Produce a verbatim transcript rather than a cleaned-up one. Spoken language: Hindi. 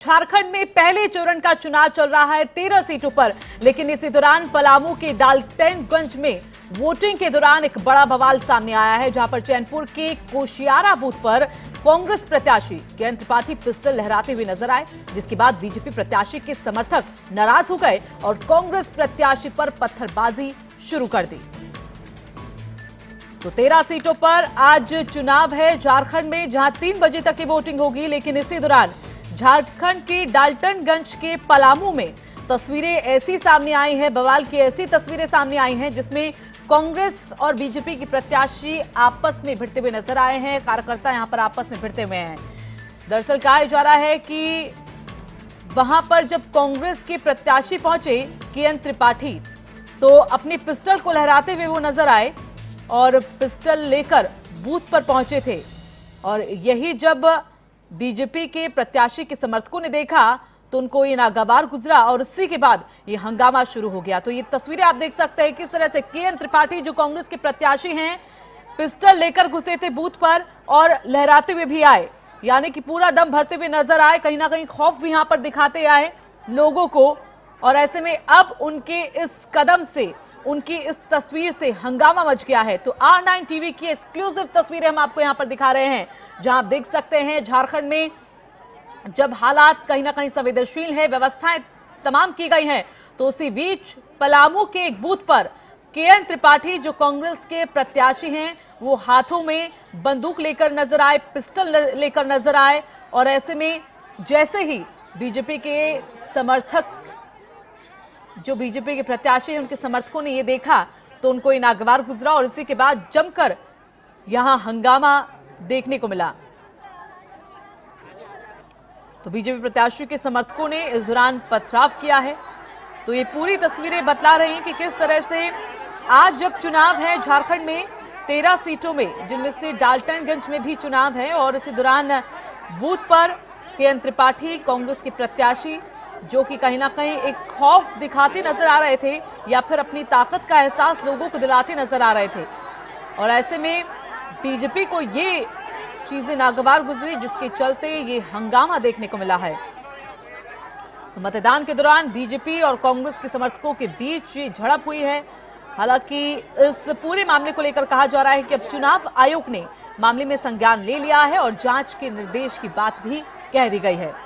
झारखंड में पहले चरण का चुनाव चल रहा है तेरह सीटों पर, लेकिन इसी दौरान पलामू के डाल्टनगंज में वोटिंग के दौरान एक बड़ा बवाल सामने आया है, जहां पर चैनपुर के कोशियारा बूथ पर कांग्रेस प्रत्याशी केएन त्रिपाठी पिस्टल लहराते हुए नजर आए, जिसके बाद बीजेपी प्रत्याशी के समर्थक नाराज हो गए और कांग्रेस प्रत्याशी पर पत्थरबाजी शुरू कर दी। तो तेरह सीटों पर आज चुनाव है झारखंड में, जहां तीन बजे तक की वोटिंग होगी, लेकिन इसी दौरान झारखंड के डाल्टनगंज के पलामू में तस्वीरें ऐसी सामने आई हैं, बवाल की ऐसी तस्वीरें सामने आई हैं जिसमें कांग्रेस और बीजेपी की प्रत्याशी आपस में भिड़ते हुए नजर आए हैं। कार्यकर्ता यहां पर आपस में भिड़ते हुए हैं। दरअसल कहा जा रहा है कि वहां पर जब कांग्रेस के प्रत्याशी पहुंचे केएन त्रिपाठी, तो अपनी पिस्टल को लहराते हुए वो नजर आए और पिस्टल लेकर बूथ पर पहुंचे थे। और यही जब बीजेपी के प्रत्याशी के समर्थकों ने देखा तो उनको ये नागवार गुजरा और इसी के बाद ये हंगामा शुरू हो गया। तो ये तस्वीरें आप देख सकते हैं किस तरह से केएन त्रिपाठी जो कांग्रेस के प्रत्याशी हैं, पिस्टल लेकर घुसे थे बूथ पर और लहराते हुए भी आए, यानी कि पूरा दम भरते हुए नजर आए, कहीं ना कहीं खौफ भी यहां पर दिखाते आए लोगों को। और ऐसे में अब उनके इस कदम से, उनकी इस तस्वीर से हंगामा मच गया है। तो आर नाइन टीवी की एक्सक्लूसिव तस्वीरें हम आपको यहां पर दिखा रहे हैं, जहां आप देख सकते हैं झारखंड में जब हालात कहीं ना कहीं संवेदनशील है, व्यवस्थाएं तमाम की गई हैं, तो उसी बीच पलामू के एक बूथ पर केएन त्रिपाठी जो कांग्रेस के प्रत्याशी हैं, वो हाथों में बंदूक लेकर नजर आए, पिस्टल लेकर नजर आए। और ऐसे में जैसे ही बीजेपी के समर्थक, जो बीजेपी के प्रत्याशी हैं, उनके समर्थकों ने ये देखा तो उनको ये नागवार गुजरा और इसी के बाद जमकर यहां हंगामा देखने को मिला। तो बीजेपी प्रत्याशी के समर्थकों ने इस दौरान पथराव किया है। तो ये पूरी तस्वीरें बतला रही हैं कि किस तरह से आज जब चुनाव है झारखंड में तेरह सीटों में, जिनमें से डाल्टनगंज में भी चुनाव है, और इसी दौरान बूथ पर केएन त्रिपाठी कांग्रेस के प्रत्याशी जो कि कहीं ना कहीं एक खौफ दिखाते नजर आ रहे थे या फिर अपनी ताकत का एहसास लोगों को दिलाते नजर आ रहे थे। और ऐसे में बीजेपी को ये चीजें नागवार गुजरी, जिसके चलते ये हंगामा देखने को मिला है। तो मतदान के दौरान बीजेपी और कांग्रेस के समर्थकों के बीच ये झड़प हुई है। हालांकि इस पूरे मामले को लेकर कहा जा रहा है कि अब चुनाव आयोग ने मामले में संज्ञान ले लिया है और जांच के निर्देश की बात भी कह दी गई है।